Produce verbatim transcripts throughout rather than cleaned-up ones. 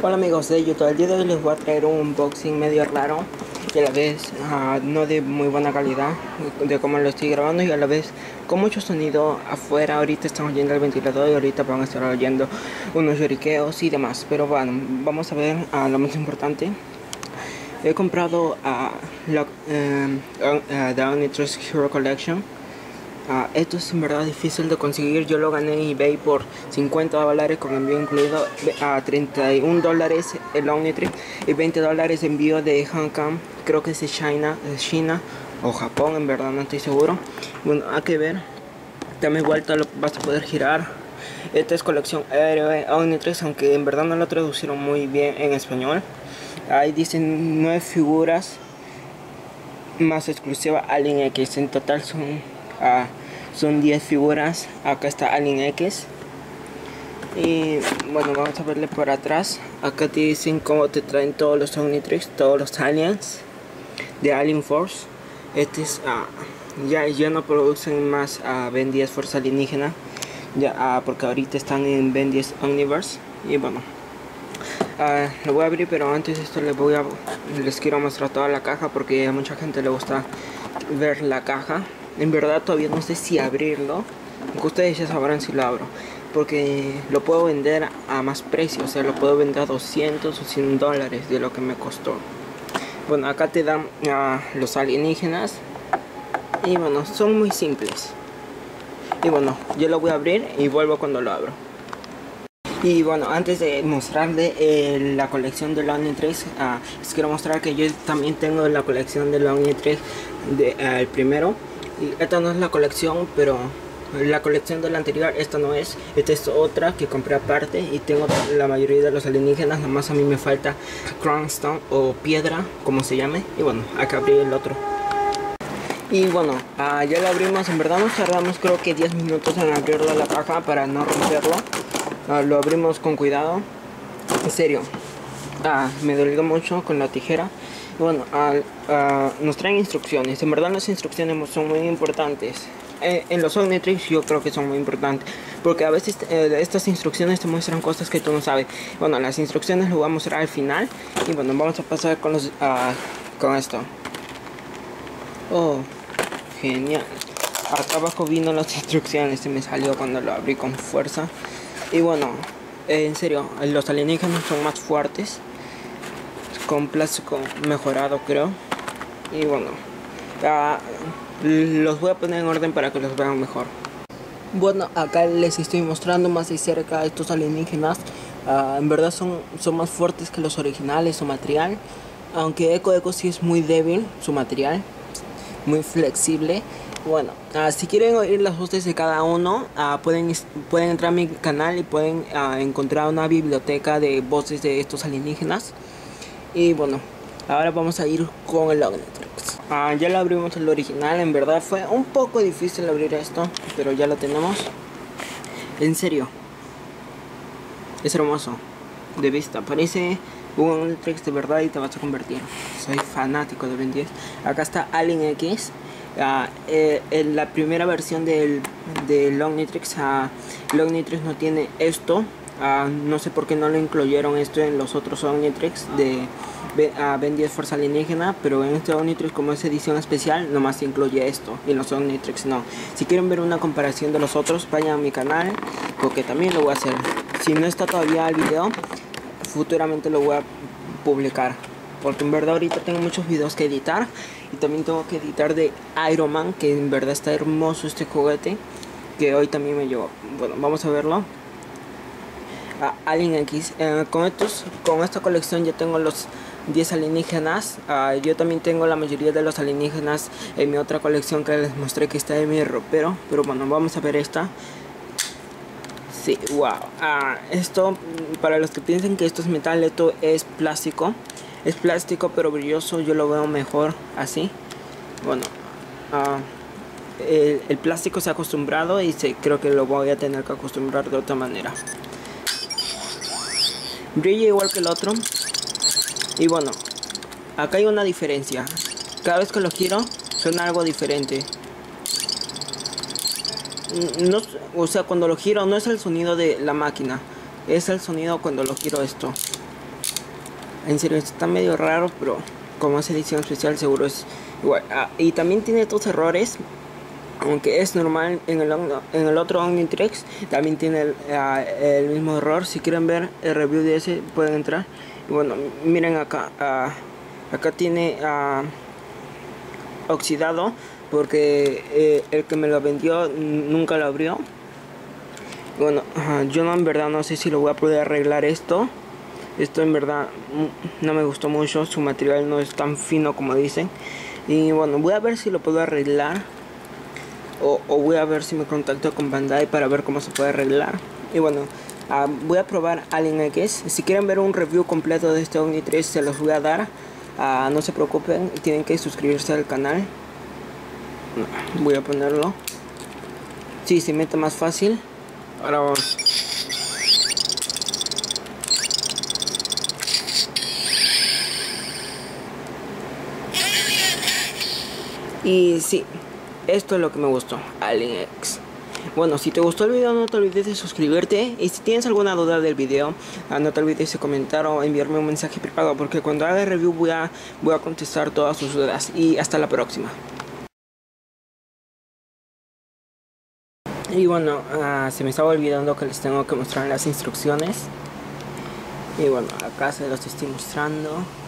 Hola amigos de YouTube, el día de hoy les voy a traer un unboxing medio raro y a la vez uh, no de muy buena calidad de cómo lo estoy grabando, y a la vez con mucho sonido afuera. Ahorita estamos oyendo el ventilador y ahorita van a estar oyendo unos lloriqueos y demás, pero bueno, vamos a ver uh, lo más importante. He comprado uh, la, uh, uh, The Omnitrix Hero Collection. Uh, esto es en verdad difícil de conseguir. Yo lo gané en eBay por cincuenta dólares con envío incluido, a treinta y un dólares el Omnitrix y veinte dólares envío de Hong Kong. Creo que es de China, de China o Japón, en verdad no estoy seguro. Bueno, hay que ver. También vuelta lo vas a poder girar. Esta es colección Héroe Omnitrix, aunque en verdad no lo traducieron muy bien en español. Ahí dicen nueve figuras más exclusiva Alien X. En total son Uh, son diez figuras. Acá está Alien X. Y bueno, vamos a verle por atrás. Acá te dicen cómo te traen todos los Omnitrix, todos los aliens de Alien Force. Este es uh, ya, ya no producen más a uh, Ben diez Fuerza Alienígena, ya, uh, porque ahorita están en Ben diez Omniverse. Y bueno, uh, lo voy a abrir, pero antes de esto les voy a les quiero mostrar toda la caja, porque a mucha gente le gusta ver la caja. En verdad todavía no sé si abrirlo, aunque ustedes ya sabrán si lo abro, porque lo puedo vender a más precio, o sea, lo puedo vender a doscientos o cien dólares de lo que me costó. Bueno, acá te dan uh, los alienígenas, y bueno, son muy simples. Y bueno, yo lo voy a abrir y vuelvo cuando lo abro. Y bueno, antes de mostrarle eh, la colección de Omnitrix, uh, les quiero mostrar que yo también tengo la colección de Omnitrix, de, uh, el primero. Y esta no es la colección, pero la colección de la anterior, esta no es. Esta es otra que compré aparte, y tengo la mayoría de los alienígenas. Nada más a mí me falta Crownstone o piedra, como se llame. Y bueno, acá abrí el otro. Y bueno, uh, ya lo abrimos. En verdad nos tardamos creo que diez minutos en abrirlo a la caja para no romperlo. Uh, lo abrimos con cuidado. En serio, uh, me dolió mucho con la tijera. Bueno, uh, uh, nos traen instrucciones. En verdad las instrucciones son muy importantes. Eh, en los Omnitrix yo creo que son muy importantes, porque a veces eh, estas instrucciones te muestran cosas que tú no sabes. Bueno, las instrucciones lo voy a mostrar al final. Y bueno, vamos a pasar con, los, uh, con esto. Oh, genial. Acá abajo vino las instrucciones. Se me salió cuando lo abrí con fuerza. Y bueno, eh, en serio, los alienígenas son más fuertes, con plástico mejorado creo. Y bueno, uh, los voy a poner en orden para que los vean mejor. Bueno, acá les estoy mostrando más de cerca estos alienígenas. Uh, en verdad son, son más fuertes que los originales, su material. Aunque Echo Echo sí es muy débil, su material, muy flexible. Bueno, uh, si quieren oír las voces de cada uno, uh, pueden, pueden entrar a mi canal y pueden uh, encontrar una biblioteca de voces de estos alienígenas. Y bueno, ahora vamos a ir con el Omnitrix. Ah, ya lo abrimos el original. En verdad fue un poco difícil abrir esto, pero ya lo tenemos. En serio, es hermoso de vista. Parece un Omnitrix de verdad y te vas a convertir. Soy fanático de Ben diez. Acá está Alien X. Uh, eh, en la primera versión del, del Omnitrix, uh, el Omnitrix no tiene esto. Uh, no sé por qué no lo incluyeron esto en los otros Omnitrix de uh, Ben diez Fuerza Alienígena, pero en este Omnitrix, como es edición especial, nomás incluye esto, y en los Omnitrix no. Si quieren ver una comparación de los otros, vayan a mi canal, porque también lo voy a hacer. Si no está todavía el video, futuramente lo voy a publicar, porque en verdad ahorita tengo muchos videos que editar, y también tengo que editar de Iron Man, que en verdad está hermoso este juguete, que hoy también me llevó. Bueno, vamos a verlo. Uh, Alien X. Uh, con, estos, con esta colección ya tengo los diez alienígenas. Uh, yo también tengo la mayoría de los alienígenas en mi otra colección que les mostré, que está en mi ropero. Pero bueno, vamos a ver esta. Sí, wow. Uh, esto, para los que piensen que esto es metal, esto es plástico. Es plástico pero brilloso. Yo lo veo mejor así. Bueno, uh, el, el plástico se ha acostumbrado, y se, creo que lo voy a tener que acostumbrar de otra manera. Brilla igual que el otro. Y bueno, acá hay una diferencia. Cada vez que lo giro suena algo diferente. No, o sea, cuando lo giro no es el sonido de la máquina, es el sonido cuando lo giro esto. En serio, está medio raro, pero como es edición especial seguro es igual. Ah, y también tiene dos errores, aunque es normal. En el, en el otro Omnitrix también tiene el, uh, el mismo error. Si quieren ver el review de ese pueden entrar. Y bueno, miren acá, uh, acá tiene uh, oxidado, porque eh, el que me lo vendió nunca lo abrió. Bueno, uh, yo no, en verdad no sé si lo voy a poder arreglar esto. Esto en verdad no me gustó mucho, su material no es tan fino como dicen. Y bueno, voy a ver si lo puedo arreglar. O, o voy a ver si me contacto con Bandai para ver cómo se puede arreglar. Y bueno, uh, voy a probar Alien X. Si quieren ver un review completo de este Omnitrix se los voy a dar. Uh, no se preocupen, tienen que suscribirse al canal. Voy a ponerlo. Sí, se mete más fácil. Ahora vamos. Y sí, esto es lo que me gustó, Alien X. Bueno, si te gustó el video no te olvides de suscribirte. Y si tienes alguna duda del video, no te olvides de comentar o enviarme un mensaje privado, porque cuando haga el review voy a, voy a contestar todas sus dudas. Y hasta la próxima. Y bueno, uh, se me estaba olvidando que les tengo que mostrar las instrucciones. Y bueno, acá se los estoy mostrando.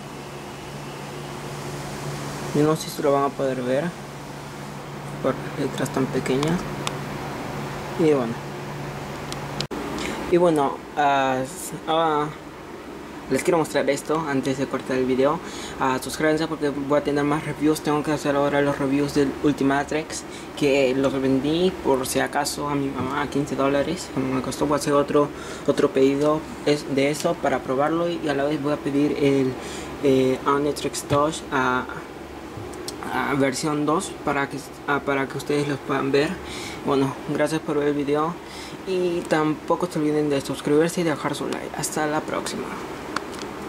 Yo no sé si lo van a poder ver por letras tan pequeñas. Y bueno, y bueno, uh, uh, les quiero mostrar esto antes de cortar el video. Uh, suscríbanse porque voy a tener más reviews. Tengo que hacer ahora los reviews del Ultimatrix, que los vendí por si acaso a mi mamá a quince dólares. Como me costó, voy a hacer otro, otro pedido de eso para probarlo. Y a la vez voy a pedir el eh, Omnitrix dos a... Uh, versión dos para que, uh, para que ustedes los puedan ver. Bueno, gracias por ver el video y tampoco se olviden de suscribirse y dejar su like. Hasta la próxima.